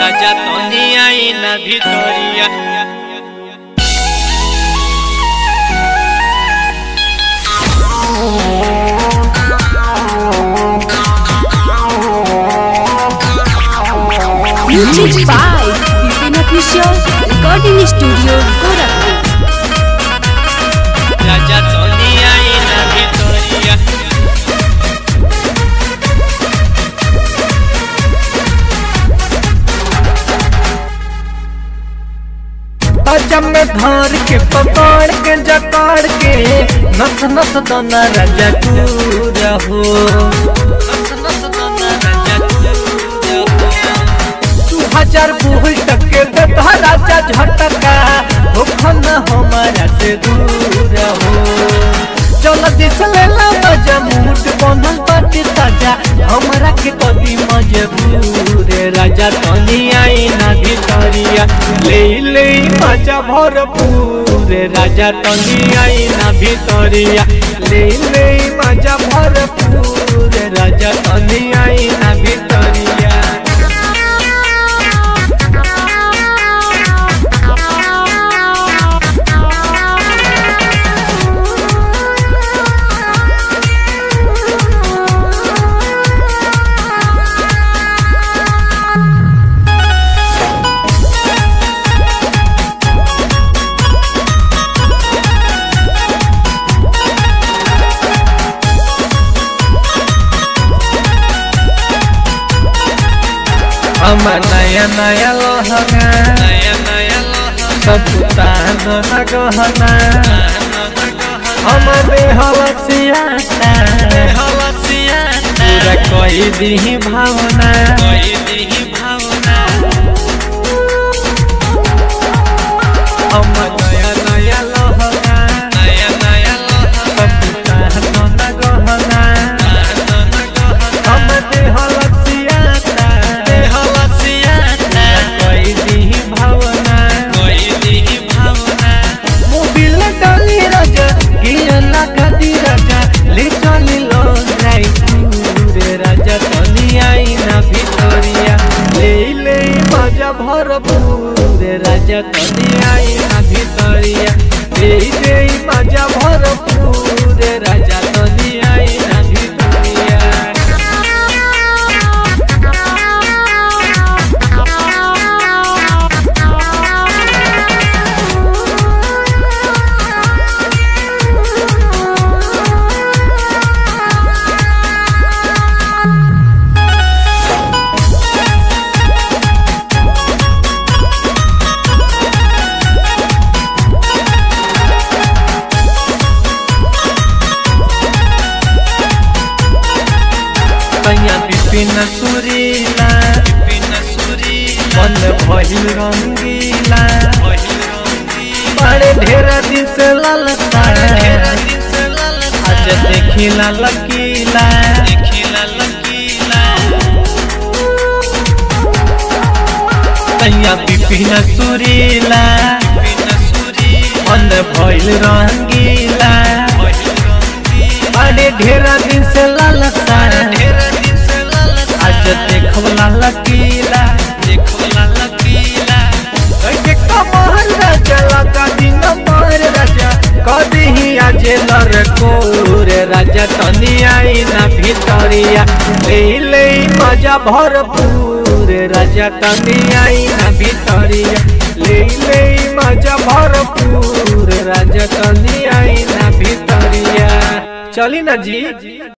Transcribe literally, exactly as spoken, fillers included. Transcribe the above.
राजा तनी आई ना भितरिया Music by Vipin Official Recording Studio Gorakhpur। राजा तनी आई ना भितरिया जब में धार के पकड़ के जकाड़ के नस नस दोना राजा तू रहो नस नस दोना राजा तू तू हजार बूढ़ टके देता राजा झटका हो खन हमारा से दूर हो चल दिस लेला मजा मूड बनल बाटी ताजा हमरा के कभी मजबूर राजा तनी आई ना भितरिया ले ले मजा भरपूर राजा तनी आई ना भितरिया ले ले मजा भरपूर राजा तनी आई ना भितरिया हम नया नया लहंगा नया नया सब तान गहना हम बेहवसियाता पूरा कोई दी भावना कोई दी भावना हम नया नया लहंगा नया नया सब तान गहना हम बेहवसियाता कोई दी भावना कोई दी भावना मोबिल डाली राजा गिरला खाती राजा ले चली लो जाई पूरे राजा तनी आई ना भितरिया ले ले मजा भरपूर राजा तनी आई ना भितरिया ले ले मजा भरपूर राजा तनी आई ना भितरिया बिपिन सुरीला बिन सुरी मन भइल रंगीला पहिल रंगी बड़े ढेर दिन से ललता तेरा दिन से ललता आज देखिला लकीला देखिला लकीला तैया बिपिन सुरीला बिन सुरी मन भइल रंगीला पहिल रंगी बड़े ढेर दिन से ललता तेरा दिन से ललता आज देखला लकीला देखला लकीला ऐसे कमर राजा लगा दिन मार राजा कदी ही आज लर कोरे राजा तनी आई ना भितरिया ले ले मजा भरपूर राजा तनी आई ना भितरिया ले ले मजा भरपूर राजा तनी आई ना भितरिया चली ना जी।